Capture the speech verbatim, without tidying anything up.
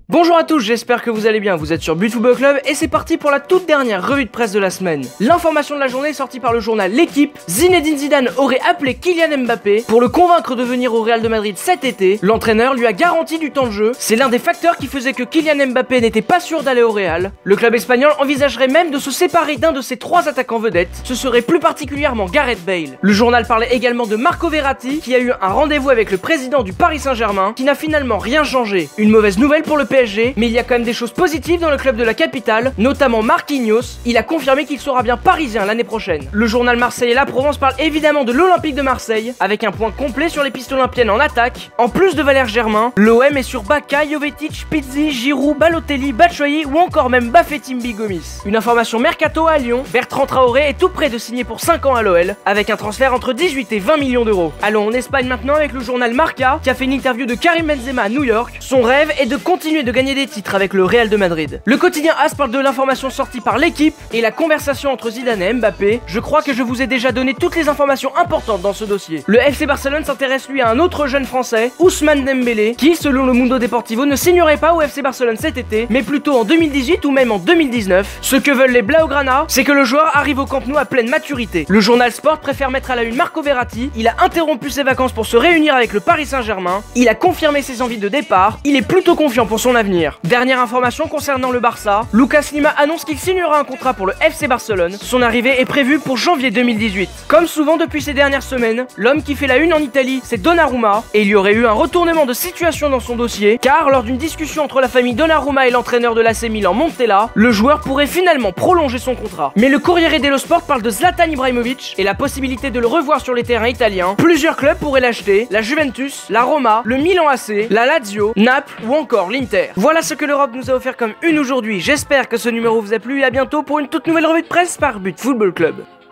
Bonjour à tous, j'espère que vous allez bien, vous êtes sur But Football Club et c'est parti pour la toute dernière revue de presse de la semaine. L'information de la journée est sortie par le journal L'Équipe. Zinedine Zidane aurait appelé Kylian Mbappé pour le convaincre de venir au Real de Madrid cet été. L'entraîneur lui a garanti du temps de jeu, c'est l'un des facteurs qui faisait que Kylian Mbappé n'était pas sûr d'aller au Real. Le club espagnol envisagerait même de se séparer d'un de ses trois attaquants vedettes, ce serait plus particulièrement Gareth Bale. Le journal parlait également de Marco Verratti qui a eu un rendez-vous avec le président du Paris Saint-Germain qui n'a finalement rien changé. Une mauvaise nouvelle pour le P S G, mais il y a quand même des choses positives dans le club de la capitale, notamment Marquinhos. Il a confirmé qu'il sera bien parisien l'année prochaine. Le journal marseillais La Provence parle évidemment de l'Olympique de Marseille, avec un point complet sur les pistes olympiennes en attaque. En plus de Valère Germain, l'O M est sur Baka, Jovetic, Pizzi, Giroud, Balotelli, Batshuayi ou encore même Bafétimbi Gomis. Une information mercato à Lyon, Bertrand Traoré est tout près de signer pour cinq ans à l'O L, avec un transfert entre dix-huit et vingt millions d'euros. Allons en Espagne maintenant avec le journal Marca, qui a fait une interview de Karim Benzema à New York. Son rêve est de continuer de gagner des titres avec le Real de Madrid. Le quotidien As parle de l'information sortie par L'Équipe et la conversation entre Zidane et Mbappé. Je crois que je vous ai déjà donné toutes les informations importantes dans ce dossier. Le F C Barcelone s'intéresse lui à un autre jeune français, Ousmane Dembélé, qui selon le Mundo Deportivo ne signerait pas au F C Barcelone cet été, mais plutôt en deux mille dix-huit ou même en deux mille dix-neuf. Ce que veulent les Blaugrana, c'est que le joueur arrive au Camp Nou à pleine maturité. Le journal Sport préfère mettre à la une Marco Verratti. Il a interrompu ses vacances pour se réunir avec le Paris Saint-Germain. Il a confirmé ses envies de départ. Il est plutôt confiant pour son avenir. Dernière information concernant le Barça, Lucas Lima annonce qu'il signera un contrat pour le F C Barcelone. Son arrivée est prévue pour janvier deux mille dix-huit. Comme souvent depuis ces dernières semaines, l'homme qui fait la une en Italie, c'est Donnarumma, et il y aurait eu un retournement de situation dans son dossier, car lors d'une discussion entre la famille Donnarumma et l'entraîneur de l'A C Milan Montella, le joueur pourrait finalement prolonger son contrat. Mais le Corriere dello Sport parle de Zlatan Ibrahimovic et la possibilité de le revoir sur les terrains italiens. Plusieurs clubs pourraient l'acheter, la Juventus, la Roma, le Milan A C, la Lazio, Naples ou encore l'Inter. Voilà ce que l'Europe nous a offert comme une aujourd'hui. J'espère que ce numéro vous a plu et à bientôt pour une toute nouvelle revue de presse par But Football Club.